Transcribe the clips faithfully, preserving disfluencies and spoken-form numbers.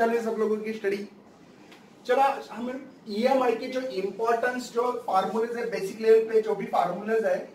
चल रही है सब लोगों की स्टडी? चलो हम ईएमआई के जो इम्पोर्टेंस जो फार्मूलेज है बेसिक लेवल पे जो भी फार्मूलेज है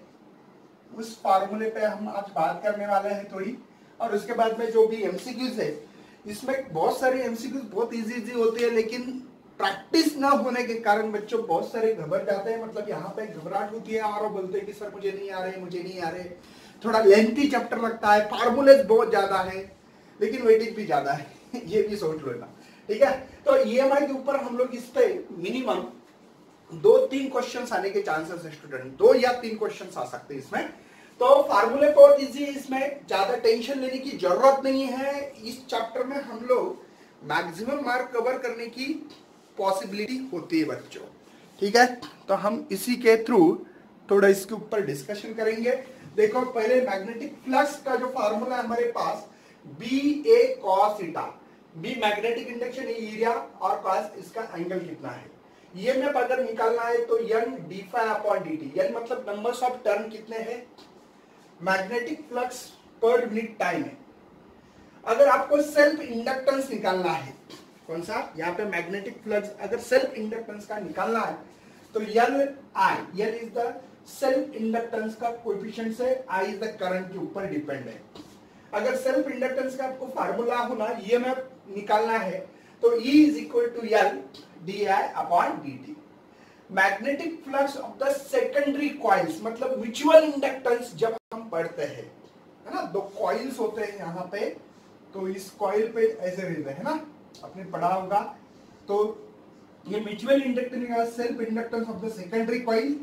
उस फार्मूले पे हम आज बात करने वाले हैं थोड़ी, और उसके बाद में जो भी एमसीक्यूज है इसमें बहुत सारे एमसीक्यूज बहुत इजी इजी होती है, लेकिन प्रैक्टिस ना होने के कारण बच्चों बहुत सारे घबरा जाते हैं। मतलब यहाँ पे घबराहट होती है और बोलते हैं कि सर मुझे नहीं आ रहे मुझे नहीं आ रहे, थोड़ा लेंथी चैप्टर लगता है, फार्मूलेज बहुत ज्यादा है लेकिन वेटेज भी ज्यादा है ये भी सोच लो ना, ठीक है। तो ईएमआई के ऊपर हम लोग इस पे मिनिमम दो तीन क्वेश्चंस आने के चांसेस है स्टूडेंट, दो या तीन क्वेश्चंस आ सकते हैं इसमें। तो फार्मूले बहुत इजी है, इसमें ज्यादा टेंशन लेने की जरूरत नहीं है। इस चैप्टर में हम लोग मैक्सिमम मार्क कवर करने की पॉसिबिलिटी होती है बच्चों, ठीक है। तो हम इसी के थ्रू थोड़ा इसके ऊपर डिस्कशन करेंगे। देखो पहले मैग्नेटिक फ्लक्स का जो फार्मूला है हमारे पास B A cos theta, B magnetic induction area और कॉस इसका एंगल कितना है। ये में अगर निकालना है तो N D phi upon D T, N मतलब नंबर्स ऑफ टर्न कितने हैं, magnetic flux per unit time है। अगर आपको सेल्फ इंडक्टेंस निकालना है, कौन सा, यहाँ पे मैग्नेटिक फ्लक्स अगर सेल्फ इंडक्टेंस का निकालना है तो L I, L is the self inductance का कोएफिशिएंट से, आई इज द करंट के ऊपर डिपेंड है। अगर सेल्फ इंडक्टेंस का आपको फार्मूला होना ईएमएफ निकालना है तो E is equal to L D I upon D T. Magnetic flux of the secondary coils मतलब म्यूचुअल इंडक्टेंस जब हम पढ़ते हैं, है ना, दो कॉइल्स होते हैं यहाँ पे, तो इस कॉइल पे ऐसे रहते हैं ना, आपने पढ़ा होगा। तो ये mutual inductance self inductance of the secondary coil,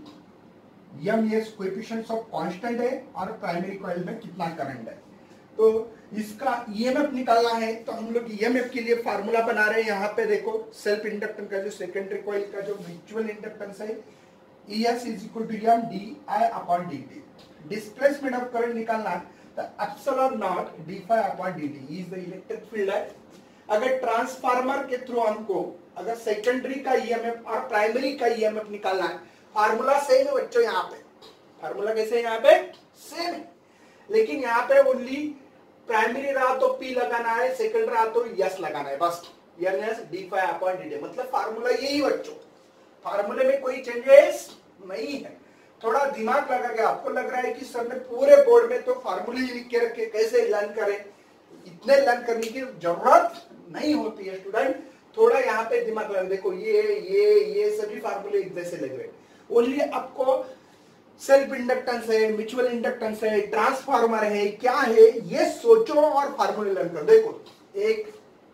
M ये कोएफिशिएंट्स ऑफ कांस्टेंट है और प्राइमरी कॉइल में कितना करंट है। तो इसका ईएमएफ निकालना है तो हम लोग ईएमएफ के लिए फार्मूला बना रहे हैं। यहाँ पे देखो सेल्फ इंडक्टेंस का जो सेकेंडरी कॉइल का जो म्यूचुअल इंडक्टेंस है E S is equal to M D I upon D T. Displacement of current निकालना है तो epsilon naught D phi upon D T is the electric field है। अगर ट्रांसफार्मर के थ्रू हमको अगर सेकेंडरी का ईएमएफ और प्राइमरी का ईएमएफ निकालना है, फार्मूला सेम है बच्चों, यहाँ पे फार्मूला कैसे है, यहाँ पे सेम है, लेकिन यहाँ पे ओनली प्राइमरी रहा तो P लगाना है, सेकंड रहा तो यस लगाना है, बस N S D phi upon D T. मतलब फार्मूला यही बच्चों, फार्मूले में कोई चेंजेस नहीं है। थोड़ा दिमाग लगा के आपको लग रहा है कि सर ने पूरे बोर्ड में तो फार्मूले ही लिख के रखे, कैसे लर्न करें, इतने लर्न करने की जरूरत नहीं होती है स्टूडेंट। थोड़ा यहाँ पे दिमाग लगा, देखो ये ये ये सभी फार्मूले एक जैसे लग रहे, ओनली आपको सेल्फ इंडक्टेंस है, म्यूचुअल इंडक्टेंस है, ट्रांसफार्मर है, क्या है ये सोचो और फार्मूले लर्न करो। देखो एक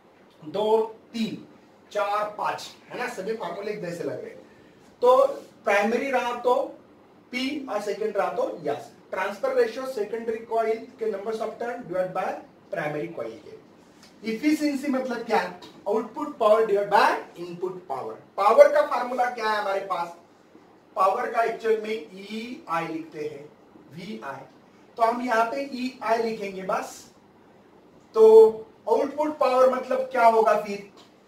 दो तीन चार पांच है ना, सभी फार्मूले एक जैसे लग रहे। तो प्राइमरी रहा तो P और सेकंड रहा तो yes. Transfer ratio secondary coil के numbers of turn divide by primary coil के। इफिशिएंसी मतलब क्या, output power divide by input power. Power का फार्मूला क्या है हमारे पास, पावर का एक्चुअल में ई आई लिखते हैं, वी आई, तो हम यहाँ पे ई आई लिखेंगे बस। तो आउटपुट पावर मतलब क्या होगा, फिर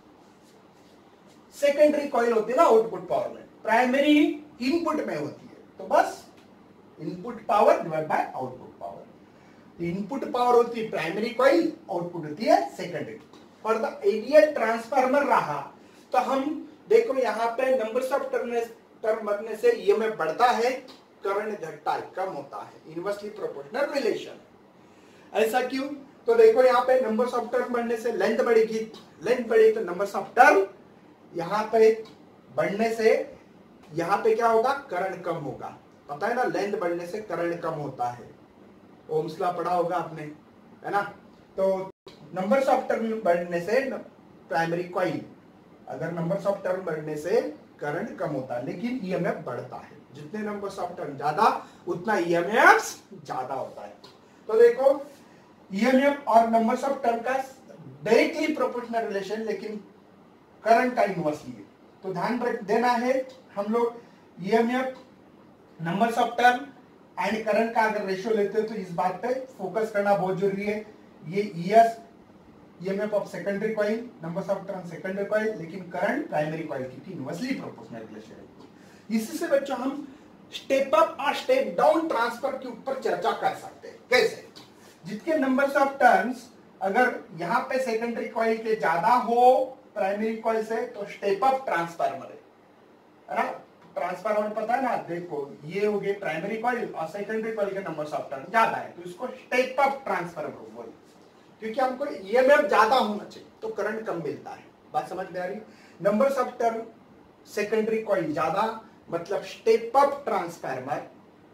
सेकेंडरी कॉइल होती है ना आउटपुट पावर में, प्राइमरी इनपुट में होती है, तो बस input power divide by output power. Input power होती है प्राइमरी कॉइल, आउटपुट होती है secondary. For the ideal transformer रहा तो हम देखो यहाँ पे नंबर्स ऑफ टर्मिनल टर्म बढ़ने से ईएमएफ बढ़ता है, करंट घटता है, कम होता है, इनवर्सली प्रोपोर्शनल रिलेशन। ऐसा क्यों, तो देखो यहाँ पे नंबर्स ऑफ टर्म बढ़ने से लेंथ बढ़ेगी, लेंथ बढ़ेगी तो नंबर्स ऑफ टर्म यहाँ पे बढ़ने से यहाँ पे क्या होगा, करंट कम होगा। पता है ना, लेंथ बढ़ने से करंट कम होता है, ओम्स लॉ पढ़ा होगा आपने, है ना। तो नंबर्स ऑफ टर्म बढ़ने से प्राइमरी कॉइल, अगर नंबर्स ऑफ टर्म बढ़ने से करंट कम होता है लेकिन ईएमएफ बढ़ता है। जितने नंबर्स ऑफ टर्न ज्यादा उतना ईएमएफ ज्यादा होता है। तो देखो ईएमएफ और नंबर्स ऑफ टर्न का डायरेक्टली प्रोपोर्शनल रिलेशन, लेकिन करंट का इनवर्सली है। तो ध्यान देना है हम लोग EMF, numbers of turn and current का अगर रेशियो लेते हैं तो इस बात पे फोकस करना बहुत जरूरी है। ये ES EMF of secondary coil, numbers of turn secondary coil, लेकिन करंट प्राइमरी कॉइल की इनवर्सली प्रोपोर्शनल रिलेशन है। इसी से बच्चों हम स्टेप अप और स्टेप डाउन ट्रांसफर के ऊपर चर्चा कर सकते हैं। कैसे, जितने नंबर्स ऑफ टर्न्स अगर यहाँ पे सेकेंडरी कॉइल के ज्यादा हो प्राइमरी कॉइल से तो स्टेप अप ट्रांसफार्मर है ना। ट्रांसफार्मर पता है ना, देखो ये हो गए प्राइमरी कॉइल और सेकेंडरी कॉइल के नंबर ऑफ टर्न ज्यादा है तो इसको स्टेप अप ट्रांसफार्मर बोल, क्योंकि हमको ईएमएफ ज्यादा होना चाहिए तो करंट कम मिलता है। बात समझ में आ रही? Number of turn secondary coil ज्यादा मतलब स्टेप अप ट्रांसफार्मर,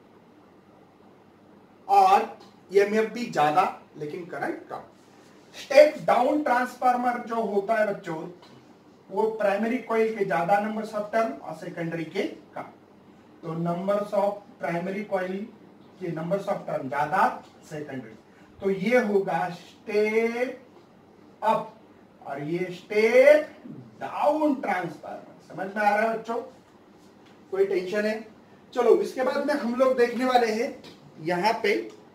और ईएमएफ भी ज्यादा लेकिन करंट कम। स्टेप डाउन ट्रांसफार्मर जो होता है बच्चों वो प्राइमरी कॉइल के ज्यादा नंबर ऑफ टर्न और सेकेंडरी के कम। तो नंबर्स ऑफ प्राइमरी कॉइल के नंबर्स ऑफ टर्न ज्यादा, सेकेंडरी, तो ये होगा स्टेप अप और ये स्टेप डाउन ट्रांसफार्मर। समझ में आ रहा है बच्चों? कोई टेंशन है? चलो इसके बाद में हम लोग देखने वाले हैं यहां पे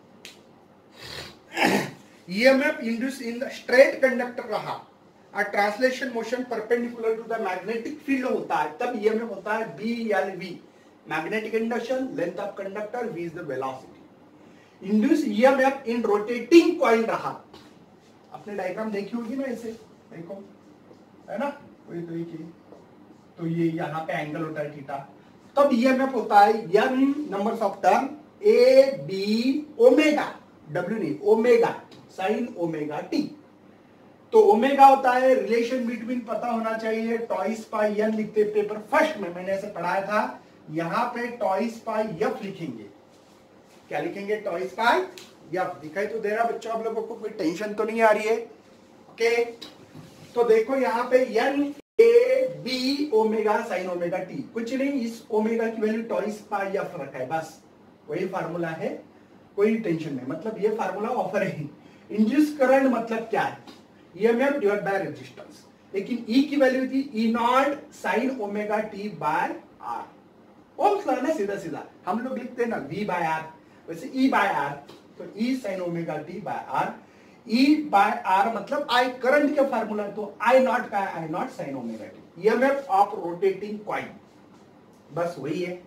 EMF induce in the straight conductor रहा और translation motion perpendicular to the magnetic field होता है तब ईएमएफ होता है B L V, magnetic induction, length of conductor, V is the velocity. Induce EMF in rotating coil रहा, आपने diagram देखी होगी ना, ऐसे देखो है ना, वही तो एक ही। तो ये यहाँ पे एंगल होता है थीटा, तब ईएमएफ होता है N numbers of turn A B omega, W नहीं ओमेगा, साइन ओमेगा टी। तो ओमेगा होता है रिलेशन बिटवीन, पता होना चाहिए, टॉइस पाई एन लिखते पेपर फर्स्ट में मैंने ऐसे पढ़ाया था। यहां पे टॉइस पाई एफ लिखेंगे, क्या लिखेंगे? Twice pi F. दिखाई तो दे रहा बच्चों आप लोगों को? कोई टेंशन तो नहीं आ रही है? ओके, तो देखो यहाँ पे N A B omega sine omega T, कुछ नहीं, इस ओमेगा की वैल्यू टॉइस पाई एफ रखा है, बस वही फार्मूला है, कोई टेंशन नहीं। मतलब ये फार्मूला ऑफर है। इंड्यूस करंट मतलब क्या है? ईएमएफ डिवाइड बाय रेजिस्टेंस, लेकिन ई की वैल्यू थी E naught sine omega T by R. Ohm's law ना, सीधा सीधा हम लोग लिखते हैं ना वी बाय आर, वैसे ई बाय आर, तो E sine omega T by R. E by R मतलब आई करंट के फार्मूला, तो आई नॉट का I naught sine omega T, EMF of rotating coil, बस वही है।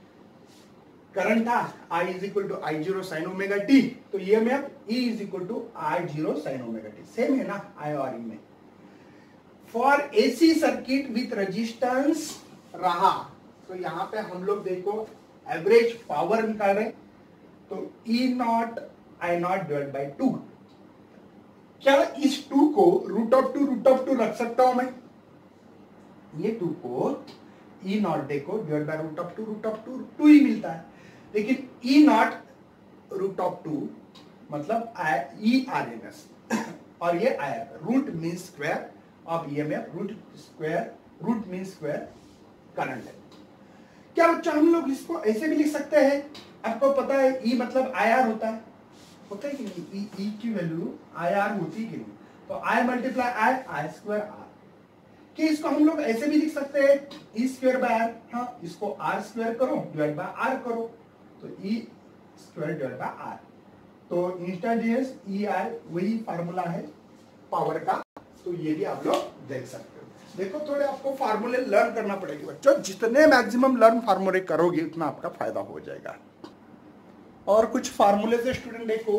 करंट था I is equal to I zero sine omega T, तो EMF E is equal to I zero sine omega T, same है ना I और E में। For AC circuit with resistance रहा, तो यहां पे हम लोग देखो एवरेज पावर निकाल रहे, तो E naught I naught divide by two. क्या इस टू को root of two root of two रख सकता हूं मैं? ये टू को E नॉट देखो divide by root of two, root of two two ही मिलता है, लेकिन E naught root of two मतलब ई आर एम एस, और ये R root mean square of EMF, root square root mean square current है। क्या बच्चा हम लोग इसको ऐसे भी लिख सकते हैं? आपको पता है E मतलब आई आर होता है, होता है कि नहीं? E, E की वैल्यू आई आर होती है कि नहीं? तो I multiply I, I square R. कि इसको हम लोग ऐसे भी लिख सकते हैं ई स्क्वायर बाय आर, हाँ इसको आर स्क्वायर करो डिवाइड बाय आर करो, तो E square divide by R, तो इंस्टेंटेनियस ई आर वही फार्मूला है पावर का। तो ये भी आप लोग देख सकते हो। देखो थोड़े आपको फार्मूले लर्न करना पड़ेगा बच्चों, जितने मैक्सिमम लर्न फार्मूले करोगे उतना आपका फायदा हो जाएगा। और कुछ फार्मूले से स्टूडेंट देखो,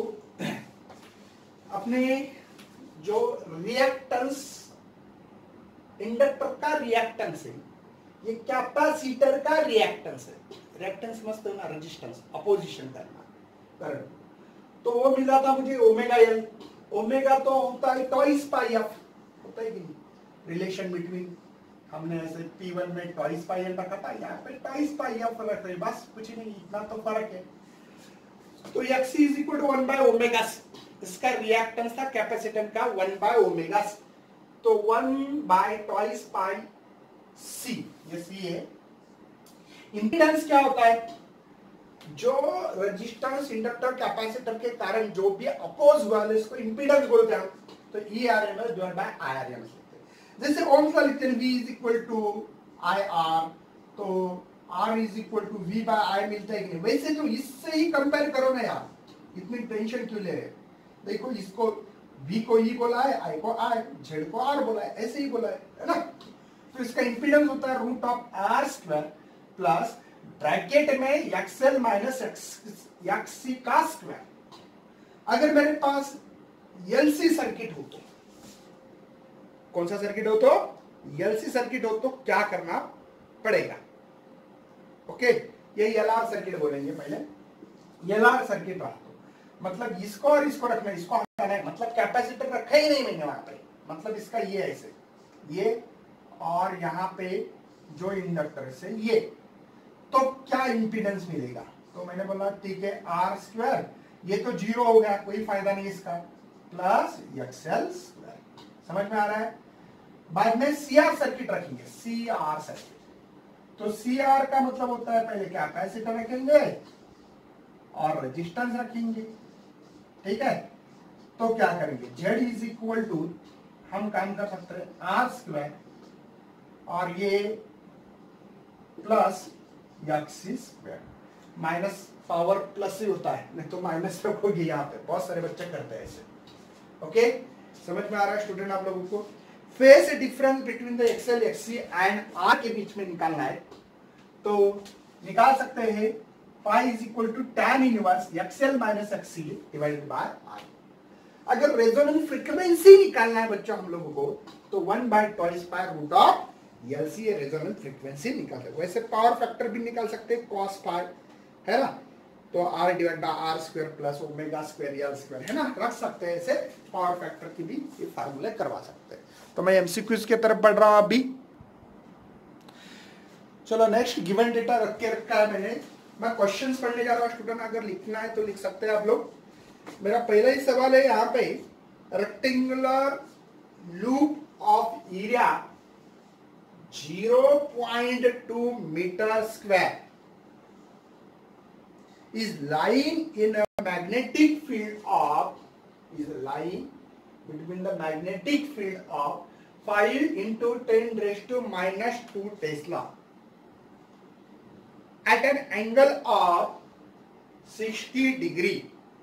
अपने जो रिएक्टेंस इंडक्टर का रिएक्टेंस है, ये कैपेसिटर का रिएक्टेंस है। रिएक्टेंस मस्त है ना, रेजिस्टेंस, अपोजिशन करना करंट, तो वो मिला था मुझे ओमेगा एल। ओमेगा तो होता है टॉइस पाई एफ, होता है कि नहीं? रिलेशन बिटवीन, हमने ऐसे पी वन में टॉइस पाई एल रखा था, यहाँ पे टॉइस पाई एफ रख रहे, बस कुछ नहीं, इतना तो फर्क है। तो X is equal to one by omega, इसका रिएक्टेंस था कैपेसिटर का वन बाय ओमेगा, तो one by twice pi C, ये सी है। इंपीडेंस क्या होता है? जो रेजिस्टेंस इंडक्टर कैपेसिटर के कारण जो भी अपोज हुआ है इसको इंपीडेंस बोलते हैं। तो E R M S divide by I R M S लिखते हैं। जैसे ओम्स लॉ लिखते हैं V is equal to I R, तो R is equal to V by I मिलता है कि नहीं? वैसे तो इससे ही कंपेयर करो ना यार, इतनी टेंशन क्यों ले रहे? देखो इसको V को E बोला है, I को I, Z को R बोला है, ऐसे ही बोला है, है ना? तो इसका इंपीडेंस होता है root of R square plus bracket में एक्सएल माइनस एक्ससी का स्क्वायर। अगर मेरे पास एलसी सर्किट हो तो, कौन सा सर्किट हो तो, एलसी सर्किट हो तो क्या करना पड़ेगा? ओके, ये एलआर सर्किट बोलेंगे पहले। एलआर सर्किट रहा तो मतलब इसको और इसको रखना, इसको हटाना है, मतलब कैपेसिटर रखा ही नहीं मैंने वहां पे, मतलब इसका ये ऐसे, ये और यहाँ पे जो इंडक्टर से ये, तो क्या इंपीडेंस मिलेगा? तो मैंने बोला ठीक है आर स्क्वायर, ये तो जीरो हो गया, कोई फायदा नहीं इसका, प्लस एक्सएल स्क्वायर। समझ में आ रहा है? बाद में सीआर सर्किट रखेंगे, सीआर सर्किट। तो सीआर का मतलब होता है पहले कैपेसिटर रखेंगे और रेजिस्टेंस रखेंगे, ठीक है? तो क्या करेंगे, जेड इज इक्वल टू, हम काम कर सकते हैं आर स्क्वायर और ये plus XC square, minus power plus ही होता है, नहीं तो माइनस रखोगे यहाँ पे, बहुत सारे बच्चे करते हैं ऐसे। ओके, समझ में आ रहा है स्टूडेंट आप लोगों को? Phase difference between the XL XC and R के बीच में निकालना है, तो निकाल सकते हैं phi is equal to tan inverse XL minus XC divided by R. अगर रेजोनेंस फ्रीक्वेंसी निकालना है बच्चों हम लोगों को, तो one by twice by root of LC resonance frequency निकाल सकते। वैसे पावर फैक्टर भी निकाल सकते हैं कॉस फाइव, है ना? तो R divide by R square plus omega square L square, है ना? रख सकते हैं ऐसे, पावर फैक्टर की भी ये फार्मूले करवा सकते हैं। तो मैं एमसीक्यूज की तरफ बढ़ रहा हूं अभी। चलो नेक्स्ट, गिवन डेटा रख के रखा है मैंने, मैं क्वेश्चंस पढ़ने जा रहा हूं स्टूडेंट, अगर लिखना है तो लिख सकते हैं आप लोग। मेरा पहला ही सवाल है यहाँ पे, rectangular loop of area zero point two meter square is lying in a magnetic field of is lying between the magnetic field of five into ten raised to minus two Tesla at an angle of sixty degree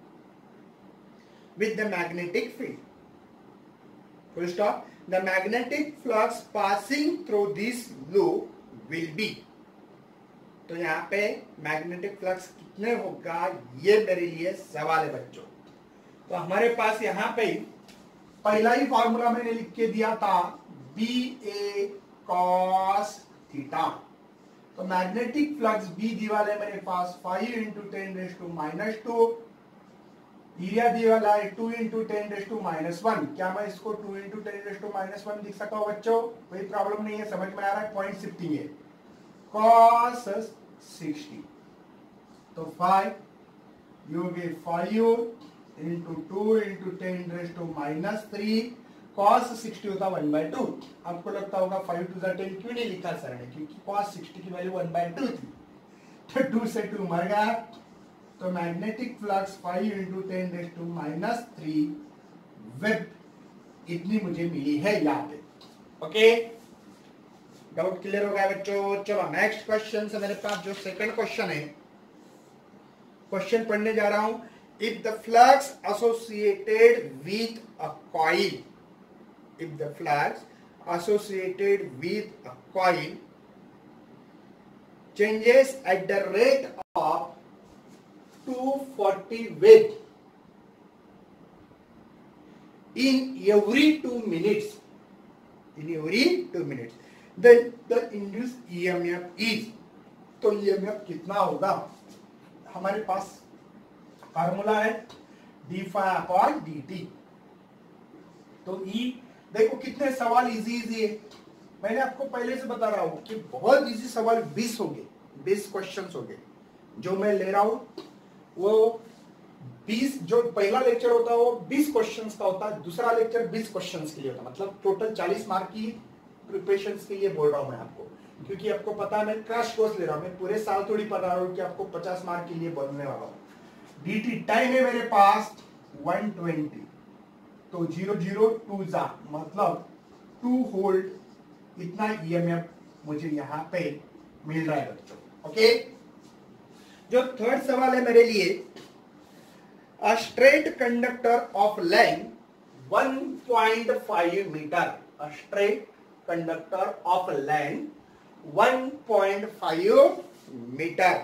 with the magnetic field. Full stop. The magnetic flux passing through this loop will be. तो यहाँ पे magnetic flux कितने होगा ये मेरे लिए सवाल है बच्चों। तो हमारे पास यहाँ पे पहला ही फॉर्मूला मैंने लिख के दिया था, बी ए कॉस थीटा। तो मैग्नेटिक फ्लक्स बी दीवार है मेरे पास five into ten raise to minus two, area दिया वाला है two into ten raise to minus one. क्या मैं इसको two into ten raise to minus one लिख सकता हूँ बच्चों? कोई प्रॉब्लम नहीं है, समझ में आ रहा है? पॉइंट शिफ्टिंग है, कॉस सिक्सटी। तो five you get five into two into ten raise to minus three, cos sixty होता वन बाय टू। आपको लगता होगा फाइव टू जा टेन क्यों नहीं लिखा सर ने, क्योंकि कॉस सिक्सटी की वैल्यू वन बाय टू थी, तो टू से टू मर गया। तो magnetic flux five into ten raise to minus three web इतनी मुझे मिली है यहाँ पे। ओके, डाउट क्लियर हो गया बच्चों? चलो नेक्स्ट क्वेश्चन से मेरे पास जो सेकंड क्वेश्चन है, क्वेश्चन पढ़ने जा रहा हूं। If the flux associated with a coil, if the flux associated with a coil changes at the rate of two forty wave in every two minutes, in every two minutes, then the induced E M F is, तो E M F कितना होगा? हमारे पास formula है D phi upon D T. तो E देखो कितने सवाल इजी इजी है, मैंने आपको पहले से बता रहा हूं कि बहुत इजी सवाल बीस होंगे, बीस क्वेश्चंस होंगे जो मैं ले रहा हूं। वो बीस, जो पहला लेक्चर होता है वो बीस क्वेश्चंस का होता है, दूसरा लेक्चर बीस क्वेश्चंस के लिए होता है, मतलब टोटल चालीस मार्क की प्रिपरेशन के लिए बोल रहा हूं मैं आपको, क्योंकि आपको पता है मैं क्रैश कोर्स ले रहा हूं, मैं पूरे साल थोड़ी पढ़ा रहा हूं कि आपको पचास मार्क के लिए बोलने वाला हूं। डीटी टाइम है मेरे पास वन ट्वेंटी, तो जीरो जीरो टू जा मतलब टू होल्ड इतना ईएमएफ मुझे यहाँ पे मिल रहा है बच्चों। ओके, जो थर्ड सवाल है मेरे लिए, a straight conductor of length one point five metre, a straight conductor of length one point five metre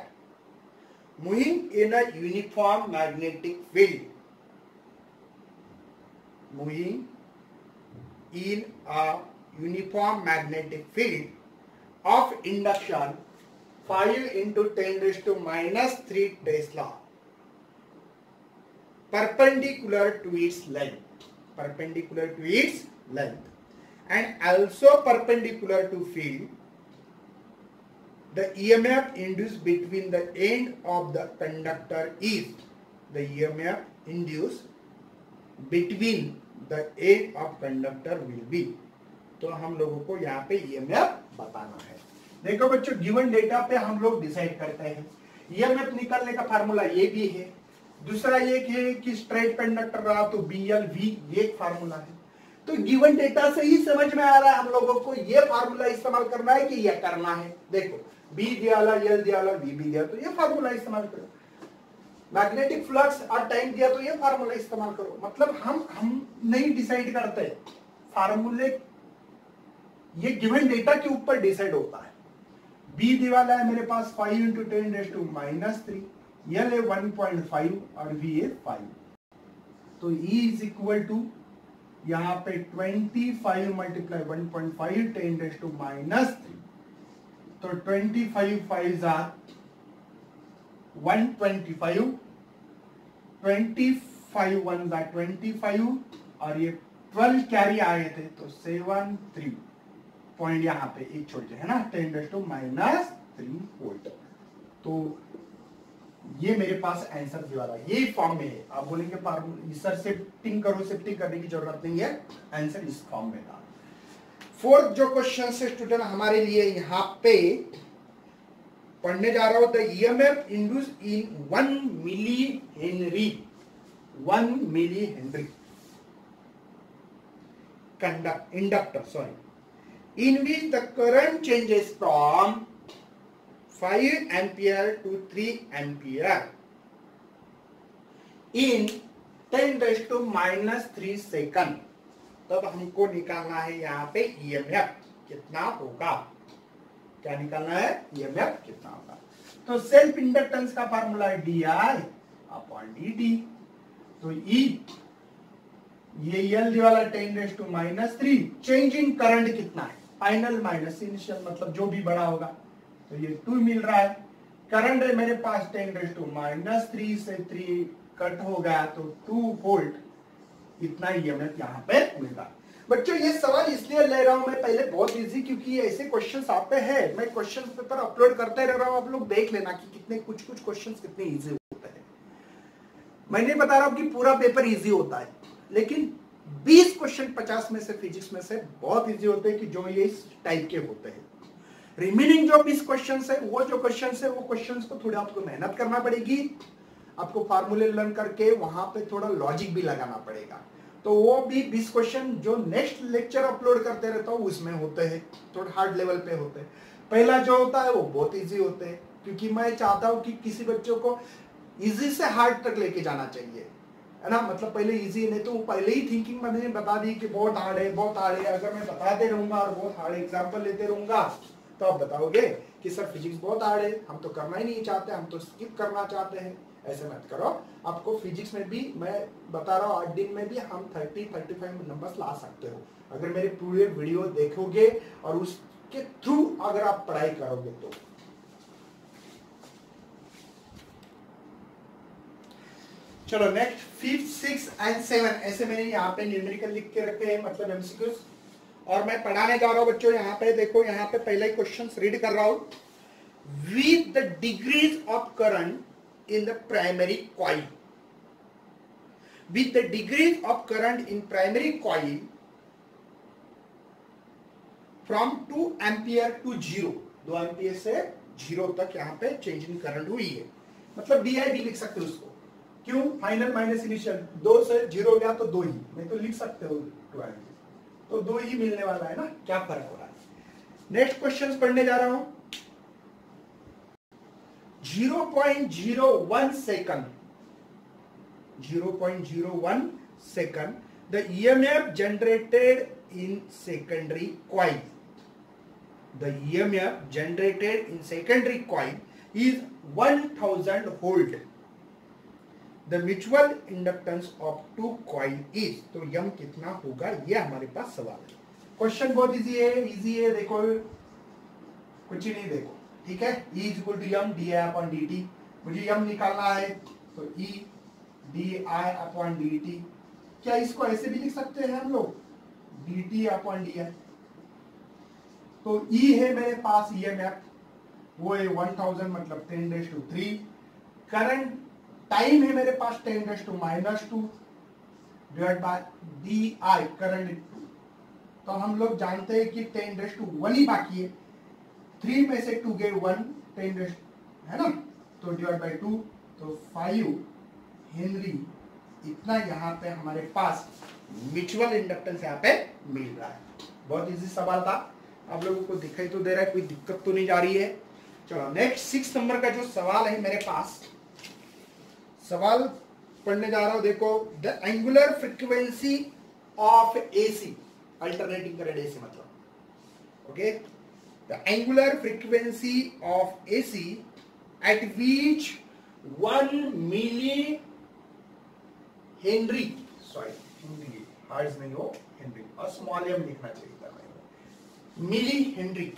moving in a uniform magnetic field moving in a uniform magnetic field of induction five into ten raised to minus three Tesla perpendicular to its length, perpendicular to its length, and also perpendicular to field, the E M F induced between the end of the conductor is, the E M F induced between the end of conductor will be. तो हम लोगों को यहाँ पे E M F बताना है. देखो बच्चों, गिवन डेटा पे हम लोग डिसाइड करते हैं. E M F निकालने का फार्मूला ये भी है. दूसरा ये है कि स्ट्रेट कंडक्टर रहा तो बी एल वी, ये एक फार्मूला है. तो गिवन डेटा से ही समझ में आ रहा है हम लोगों को ये फार्मूला इस्तेमाल करना है कि ये करना है. देखो बी दिया, एल दिया, वी भी दिया, तो ये फार्मूला इस्तेमाल करो. मैग्नेटिक फ्लक्स और टाइम दिया तो ये फार्मूला इस्तेमाल करो. मतलब हम हम नहीं डिसाइड करते, फार्मूले ये गिवन डेटा के ऊपर डिसाइड होता है. बी दिवाला है मेरे पास five into ten raise to minus three, L है वन पॉइंट फाइव और वी है फाइव. तो ई इज इक्वल टू यहाँ पे twenty five multiply one point five ten raise to minus three, तो twenty five five or one twenty five, twenty five one जा twenty five और ये twelve carry आए थे तो सेवन थ्री पॉइंट यहाँ पे एक छोड़ है ना, ten raise to minus three volt. तो ये मेरे पास आंसर दिया वाला ये फॉर्म में है. आप बोलेंगे सर शिफ्टिंग करो, शिफ्टिंग करने की जरूरत नहीं है, आंसर इस फॉर्म में था. फोर्थ जो क्वेश्चन है स्टूडेंट हमारे लिए यहाँ पे पढ़ने जा रहा हूं, the E M F induce in one milli henry, one milli henry conduct inductor sorry in which the current changes from five ampere to three ampere in ten raised to minus three second. तब हमको निकालना है यहाँ पे E M F कितना होगा. क्या निकालना है? E M F कितना होगा. तो सेल्फ इंडक्टेंस का फार्मूला है D I upon D T. तो E ये एल वाला ten raise to minus three, change in current कितना है, फाइनल माइनस इनिशियल, मतलब जो भी बड़ा होगा. तो ये टू मिल रहा है. करंट है मेरे पास ten raise to minus three से थ्री कट हो गया तो टू वोल्ट, इतना ई एम एफ यहाँ पे मिला. बच्चों ये सवाल इसलिए ले रहा हूं मैं पहले, बहुत इजी, क्योंकि ऐसे क्वेश्चंस आते हैं. मैं क्वेश्चन पेपर अपलोड करते रह रहा हूं, आप लोग देख लेना कि कितने कुछ कुछ क्वेश्चंस कितने इजी होते हैं. मैं नहीं बता रहा हूं कि पूरा पेपर इजी होता है, लेकिन बीस क्वेश्चन पचास में से फिजिक्स में से बहुत इजी होते हैं कि जो ये इस टाइप के होते हैं. रिमेनिंग जो बीस क्वेश्चन है वो जो क्वेश्चन है वो क्वेश्चन को थोड़ा आपको मेहनत करना पड़ेगी. आपको फार्मूले लर्न करके वहां पे थोड़ा लॉजिक भी लगाना पड़ेगा. तो वो भी बीस क्वेश्चन जो नेक्स्ट लेक्चर अपलोड करते रहता हूँ उसमें होते हैं, थोड़ा हार्ड लेवल पे होते हैं. पहला जो होता है वो बहुत इजी होते हैं, क्योंकि मैं चाहता हूँ कि किसी बच्चों को इजी से हार्ड तक लेके जाना चाहिए, है ना. मतलब पहले इजी, नहीं तो पहले ही थिंकिंग मैंने बता दी कि बहुत हार्ड है बहुत हार्ड है. अगर मैं बताते रहूंगा और बहुत हार्ड एग्जांपल लेते रहूंगा तो आप बताओगे कि सर फिजिक्स बहुत हार्ड है, हम तो करना ही नहीं चाहते, हम तो स्किप करना चाहते हैं. ऐसे मत करो. आपको फिजिक्स में भी मैं बता रहा हूँ, आठ दिन में भी हम थर्टी थर्टी फाइव नंबर्स ला सकते हो अगर मेरे पूरे वीडियो देखोगे और उसके थ्रू अगर आप पढ़ाई करोगे तो. चलो next fifth six and seven, ऐसे मैंने यहाँ पे न्यूमेरिकल लिख के रखे हैं, मतलब एमसीक्यूज, और मैं पढ़ाने जा रहा हूं बच्चों. यहाँ पे देखो, यहाँ पे पहला ही क्वेश्चन रीड कर रहा हूं. With the degrees of current in the primary coil, with the degrees of current in primary coil from two ampere to zero, दो एम्पियर से जीरो तक यहाँ पे चेंज इन करंट हुई है. मतलब डी आई भी लिख सकते हो उसको. क्यों? फाइनल माइनस इनिशियल, दो से जीरो गया तो दो ही, नहीं तो लिख सकते हो टू एम्पियर, तो दो ही मिलने वाला है ना. क्या फर्क हो रहा है. नेक्स्ट क्वेश्चन पढ़ने जा रहा हूं. zero point zero one second, zero point zero one second, the E M F generated in secondary coil, the E M F generated in secondary coil is one thousand volt the mutual inductance of two coil is, तो M कितना होगा, ये हमारे पास सवाल है। Question बहुत easy है, easy है, देखो कुछ ही नहीं, देखो ठीक है। E is equal to M D I upon D T, मुझे यम निकालना है तो E D I upon D T, क्या इसको ऐसे भी लिख सकते हैं हम लोग, D T upon D I. तो E है मेरे पास ई एम एफ, वो है वन थाउजेंड मतलब ten raise to three. Current time है मेरे पास ten raise to minus two divide by D I current two. तो हम लोग जानते हैं कि टेन रेज़ टू वन ही बाकी है, थ्री में से टू गए वन, टेन रेज़ है ना, तो डिवाइड बाय टू, तो फाइव हेनरी, इतना यहाँ पे हमारे पास म्यूचुअल इंडक्टेंस यहाँ पे मिल रहा है। बहुत इजी सवाल था, आप लोगों को दिखाई तो दे रहा है, कोई दिक्कत तो नहीं जा रही है। चलो नेक्स्ट सिक्स नंबर का जो सवाल है मेरे पास, सवाल पढ़ने जा रहा हूं, देखो। The angular frequency of AC, alternating current AC मतलब, okay, the angular frequency of AC at which one milli henry, sorry henry hertz नहीं हो, हेनरी, और स्मॉल एम लिखना चाहिए था, milli henry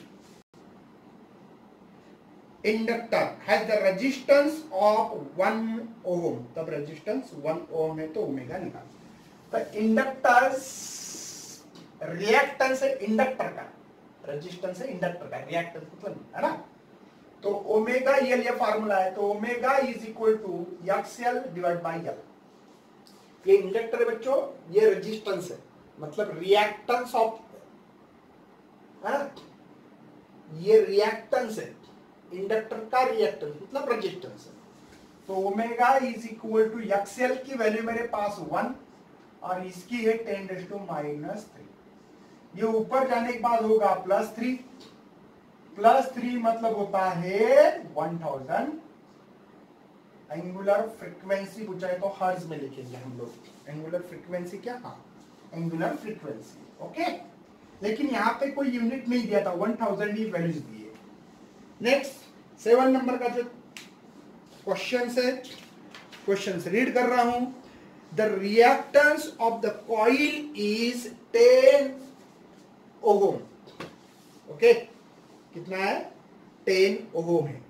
inductor has the resistance of one ohm, तब resistance one ohm है तो ओमेगा निकाल। तो इंडक्टर्स रिएक्टेंस है इंडक्टर का, रेजिस्टेंस है इंडक्टर का, रिएक्टेंस मतलब है ना, तो ओमेगा एल ये फार्मूला है, तो omega is equal to XL divide by L. ये इंडक्टर है बच्चों, ये रेजिस्टेंस है मतलब रिएक्टेंस ऑफ, है ना, ये रिएक्टेंस है, इंडक्टर का रिएक्टेंस मतलब रेजिस्टेंस है। तो omega is equal to XL की वैल्यू मेरे पास वन और इसकी है ten raise to minus three. ये ऊपर जाने के बाद होगा प्लस थ्री, प्लस थ्री मतलब होता है वन थाउजेंड। एंगुलर फ्रीक्वेंसी पूछा है तो हर्ट्ज में लिखेंगे हम लोग। एंगुलर फ्रीक्वेंसी क्या, हाँ एंगुलर फ्रीक्वेंसी, ओके। लेकिन यहाँ पे कोई यूनिट नहीं दिया था, वन थाउजेंड ही वैल्यूज दिए। नेक्स्ट सेवन नंबर का जो क्वेश्चन है, क्वेश्चन रीड कर रहा हूं। The reactance of the coil is ten ohm, okay, कितना है, टेन ओम है,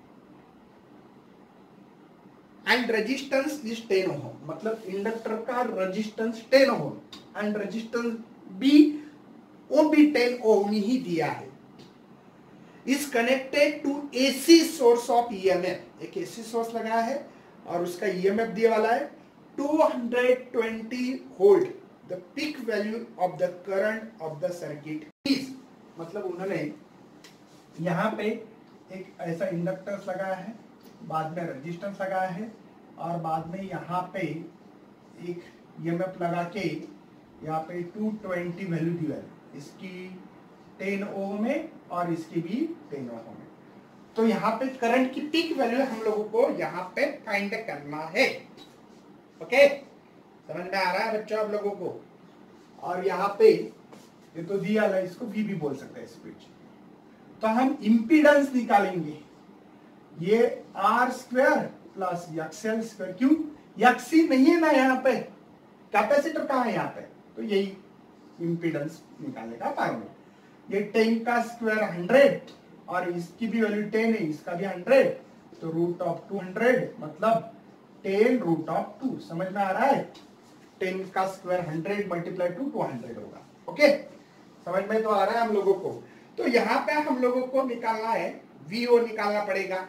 and resistance is ten ohm, मतलब इंडक्टर का resistance ten ohm and resistance भी वो भी टेन ओम ही दिया है। Is connected to AC source of EMF, एक एसी सोर्स लगाया है और उसका ईएमएफ दिया वाला है two hundred twenty volt. The peak value of the current of the circuit is, मतलब उन्होंने यहाँ पे एक ऐसा इंडक्टर्स लगाया है, बाद में रेजिस्टेंस लगाया है और बाद में यहाँ पे एक ईएमएफ लगा के यहाँ पे टू ट्वेंटी वैल्यू दी है, इसकी टेन ओम है और इसकी भी टेन ओम है। तो यहाँ पे करंट की पीक वैल्यू हम लोगों को यहाँ पे फाइंड करना है, ओके, समझ में आ रहा है बच्चों आप लोगों को। और यहाँ पे ये तो दिया है, इसको भी भी बोल सकते हैं स्पीड। तो हम इंपीडेंस निकालेंगे, ये R square plus XL square, क्यों एक्सी नहीं है ना यहाँ पे, कैपेसिटर कहाँ है यहाँ पे, तो यही इंपीडेंस निकालने का फार्मूला। ये टेन का स्क्वायर हंड्रेड और इसकी भी वैल्यू टेन है, इसका भी हंड्रेड, तो रूट ऑफ टू हंड्रेड मतलब टेन रूट ऑफ टू, समझ में आ रहा है। टेन का square hundred multiply two two hundred होगा, ओके, समझ में तो आ रहा है हम लोगों को। तो यहाँ पे हम लोगों को निकालना है, वीओ निकालना पड़ेगा।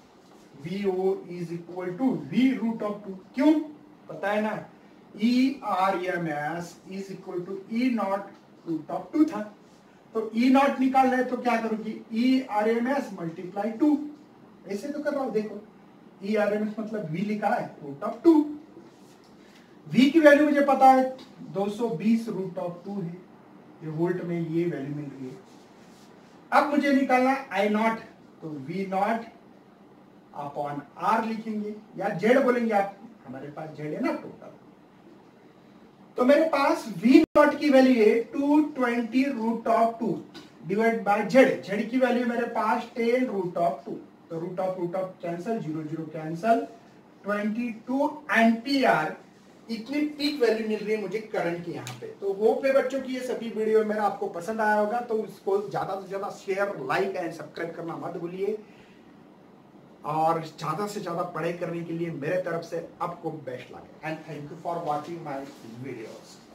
V O is equal to V root of two, क्यों पता है ना, E R M S is equal to E naught root of two था, तो ई नॉट निकाल रहे तो क्या करोगी, E R M S multiply two, ऐसे तो कर रहा हूं, देखो ई आर एम एस मतलब वी लिखा है रूट ऑफ टू, वी की वैल्यू मुझे पता है दो सौ बीस रूट ऑफ टू है, ये वोल्ट में ये वैल्यू मिल रही है। अब मुझे निकालना आई नॉट, तो वी नॉट अपॉन आर लिखेंगे या जेड बोलेंगे आप, हमारे पास जेड है ना टोटल। तो मेरे पास वी नॉट की वैल्यू है two twenty root of two divide by Z, Z की वैल्यू मेरे पास टेन रूट ऑफ टू, तो root of root of cancel, zero zero cancel, बाईस एम्पियर इतनी पीक वैल्यू मिल रही है मुझे करंट की यहाँ पे। तो होप है बच्चों की ये सभी वीडियो मेरा आपको पसंद आया होगा, तो इसको ज्यादा से ज्यादा शेयर, लाइक एंड सब्सक्राइब करना मत भूलिए, और ज्यादा से ज्यादा पढ़ाई करने के लिए मेरे तरफ से आपको बेस्ट लगे। And thank you for watching my videos.